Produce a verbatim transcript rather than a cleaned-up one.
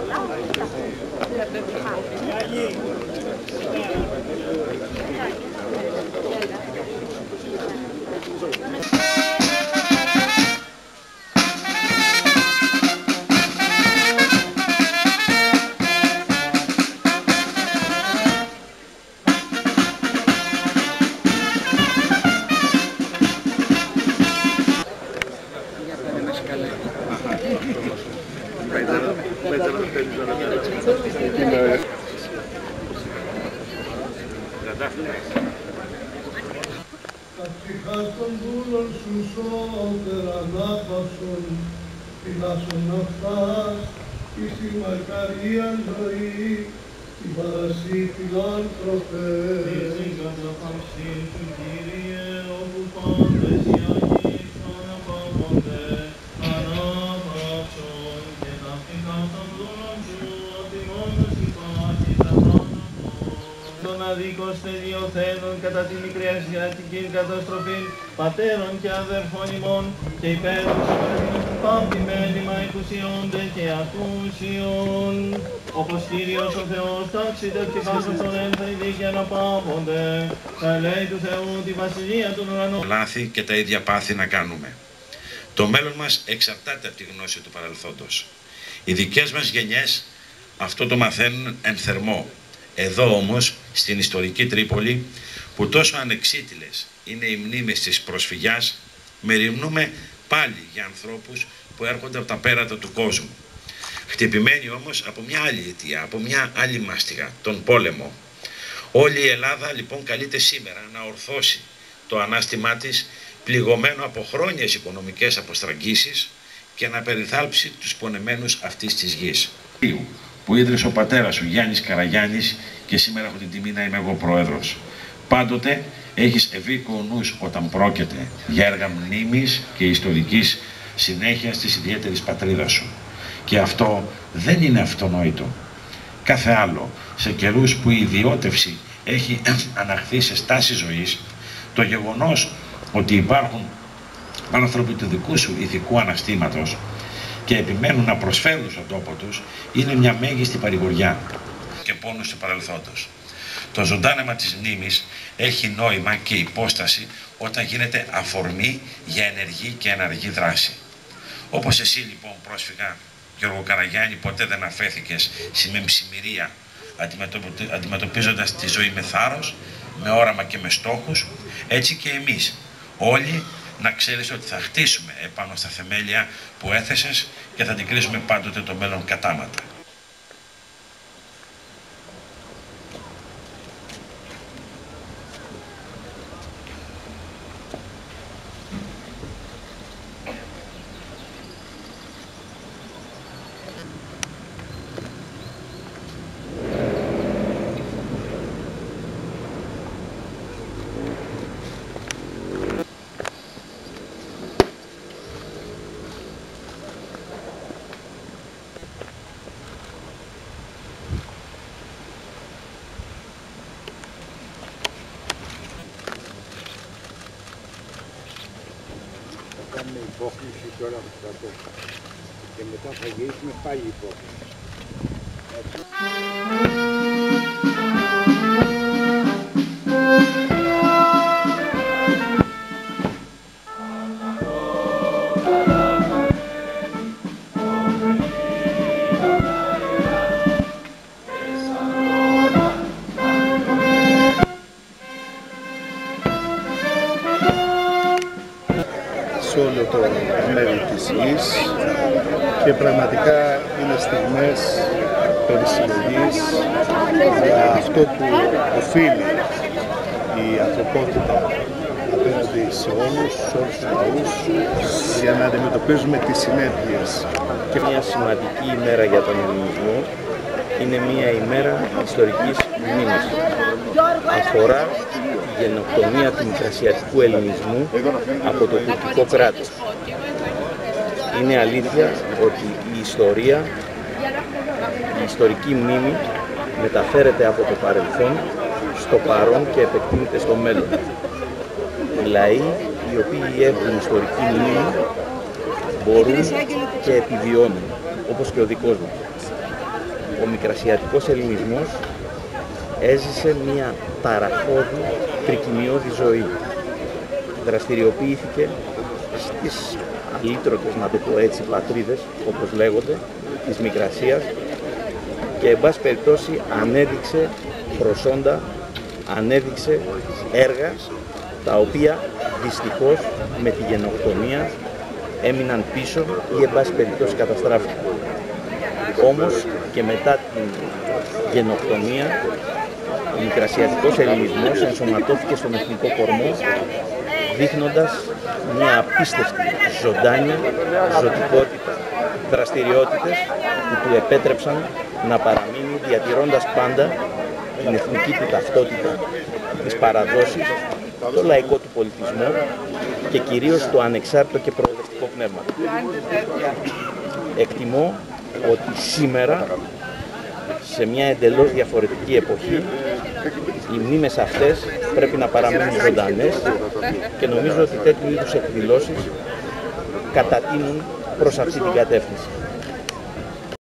Κατσιχάς των δούλων σου σώτερα να πασούν, φυλάσσον αυτάς, εις τη μακαρίαν ζωή, την παρασύ φιλάνθρωπε. Εις καταφαρσή σου, Κύριε, όπου πάντες οι Αγίοι αναπαύονται, ανάπαυσον και ταυτικά των δούλων σου, ότι μόνος υπάρχει τα θάνατο. Τον αδίκος τελειωθένων κατά τη μικρή ασιατική καταστροφή, πατέρων και αδερφών ημών, και υπέρους του πάπη μέλημα εκουσιώνται και ακούσιον. Όπως Κύριος ο Θεός ταξιδευτικάς στον ένθριδη και αναπαύονται, θα λέει του Θεού τη βασιλεία των ουρανών. Λάθη και τα ίδια πάθη να κάνουμε. Το μέλλον μας εξαρτάται από τη γνώση του παρελθόντος. Οι δικές μας γενιές αυτό το μαθαίνουν εν θερμό. Εδώ όμως, στην ιστορική Τρίπολη, που τόσο ανεξίτηλες είναι οι μνήμες της προσφυγιάς, μεριμνούμε πάλι για ανθρώπους που έρχονται από τα πέρατα του κόσμου. Χτυπημένοι όμως από μια άλλη αιτία, από μια άλλη μάστιγα, τον πόλεμο. Όλη η Ελλάδα λοιπόν καλείται σήμερα να ορθώσει το ανάστημά της, πληγωμένο από χρόνιες οικονομικές αποστραγγίσεις, και να περιθάλψει τους πονεμένους αυτής της γης. Που ίδρυσε ο πατέρας σου, Γιάννης Καραγιάννης, και σήμερα έχω την τιμή να είμαι εγώ πρόεδρος. Πάντοτε έχεις ευήκο νους όταν πρόκειται για έργα μνήμης και ιστορικής συνέχειας της ιδιαίτερης πατρίδας σου. Και αυτό δεν είναι αυτονόητο. Κάθε άλλο, σε καιρούς που η ιδιώτευση έχει αναχθεί σε στάση ζωής, το γεγονός ότι υπάρχουν άνθρωποι του δικού σου ηθικού αναστήματος και επιμένουν να προσφέρουν στον τόπο τους, είναι μια μέγιστη παρηγοριά και πόνος του παρελθόντος. Το ζωντάνεμα της μνήμης έχει νόημα και υπόσταση όταν γίνεται αφορμή για ενεργή και εναργή δράση. Όπως εσύ λοιπόν πρόσφυγα, Γιώργο Καραγιάννη, ποτέ δεν αφέθηκες στη μεμψημυρία, αντιμετωπίζοντας τη ζωή με θάρρος, με όραμα και με στόχους, έτσι και εμείς όλοι να ξέρεις ότι θα χτίσουμε επάνω στα θεμέλια που έθεσες και θα αντικρίσουμε πάντοτε το μέλλον κατάματα. Κάνουμε υπόκληση και όλα αυτά και μετά θα γυρίσουμε πάλι υπόκληση. Σε όλο το μέρη της γης και πραγματικά είναι στιγμές περισυλλογής για αυτό που οφείλει η ανθρωπότητα απέναντι σε όλους, σε όλους τους λαούς, για να αντιμετωπίζουμε τις συνέπειες. Και μια σημαντική ημέρα για τον ελληνισμό είναι μια ημέρα ιστορικής μνήμης. Αφορά τη γενοκτονία του μικρασιατικού ελληνισμού από το τουρκικό κράτος. Είναι αλήθεια ότι η ιστορία, η ιστορική μνήμη μεταφέρεται από το παρελθόν στο παρόν και επεκτείνεται στο μέλλον. Οι λαοί οι οποίοι έχουν ιστορική μνήμη μπορούν και επιβιώνουν, όπως και ο δικός μου. ο μικρασιατικός ελληνισμός έζησε μια ταραχώδη, τρικυμιώδη ζωή. Δραστηριοποιήθηκε στις αλήτρωτες, να το πω έτσι, πατρίδες, όπως λέγονται, της Μικρασίας και, εν πάση περιπτώσει, ανέδειξε προσόντα, ανέδειξε έργα, τα οποία δυστυχώς με τη γενοκτονία έμειναν πίσω ή, εν πάση περιπτώσει, καταστράφηκαν. Όμως και μετά την γενοκτονία, ο μικρασιατικός ελληνισμός ενσωματώθηκε στον εθνικό κορμό, δείχνοντας μια απίστευτη ζωντάνια, ζωτικότητα, δραστηριότητες που του επέτρεψαν να παραμείνει διατηρώντας πάντα την εθνική του ταυτότητα, τις παραδόσεις, το λαϊκό του πολιτισμό και κυρίως το ανεξάρτητο και προοδευτικό πνεύμα. Εκτιμώ ότι σήμερα, σε μια εντελώς διαφορετική εποχή, οι μνήμες αυτές πρέπει να παραμείνουν ζωντανές και νομίζω ότι τέτοιου είδους εκδηλώσεις κατατείνουν προς αυτή την κατεύθυνση.